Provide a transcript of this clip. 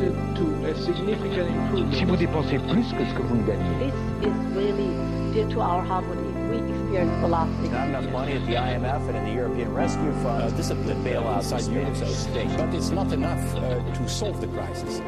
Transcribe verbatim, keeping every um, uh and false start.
contributed to a significant improvement. Si vous dépensez plus que ce que vous ne gagnez. This is really due to our harmony. We experience velocity. Not enough money at the I M F and in the European Rescue Fund. Uh, discipline bailouts inside Europe's states. But it's not enough uh, to solve the crisis.